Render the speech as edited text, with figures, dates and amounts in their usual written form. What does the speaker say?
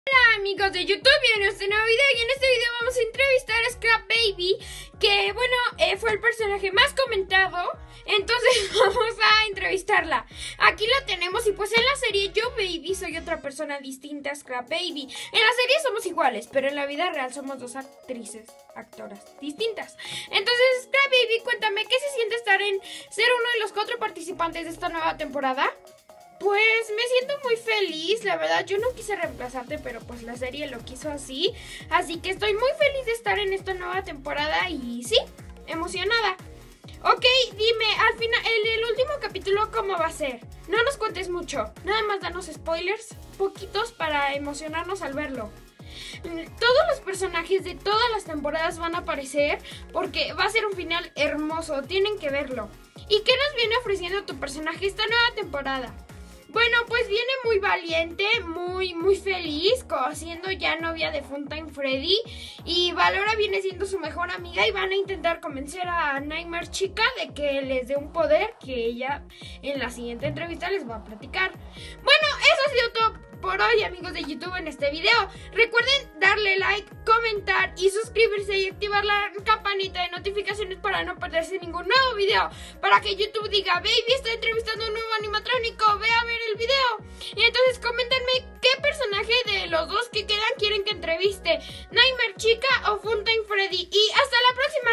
Hola amigos de YouTube, bienvenidos a este nuevo video y en este video vamos a entrevistar a Scrap Baby, que bueno, fue el personaje más comentado, entonces vamos a entrevistarla. Aquí la tenemos y pues en la serie yo Baby soy otra persona distinta a Scrap Baby. En la serie somos iguales, pero en la vida real somos dos actoras distintas. Entonces Scrap Baby, cuéntame, ¿qué se siente estar en ser uno de los 4 participantes de esta nueva temporada? Pues me siento muy feliz, la verdad yo no quise reemplazarte, pero pues la serie lo quiso así. Así que estoy muy feliz de estar en esta nueva temporada y sí, emocionada. Ok, dime, al final, el último capítulo, ¿cómo va a ser? No nos cuentes mucho, nada más danos spoilers, poquitos para emocionarnos al verlo. Todos los personajes de todas las temporadas van a aparecer porque va a ser un final hermoso, tienen que verlo. ¿Y qué nos viene ofreciendo tu personaje esta nueva temporada? Bueno, pues viene muy valiente, muy feliz, siendo ya novia de Funtime Freddy. Y Valora viene siendo su mejor amiga y van a intentar convencer a Nightmare Chica de que les dé un poder que ella en la siguiente entrevista les va a platicar. Bueno, eso ha sido todo por hoy, amigos de YouTube, en este video. Recuerden darle like, comentar y suscribirse y activar la campanita de notificaciones para no perderse ningún nuevo video. Para que YouTube diga, Baby está entrevistando a un nuevo animatrónico, ve a ver el video. Y entonces coméntenme qué personaje de los dos que quedan quieren que entreviste, Nightmare Chica o Funtime Freddy. Y hasta la próxima.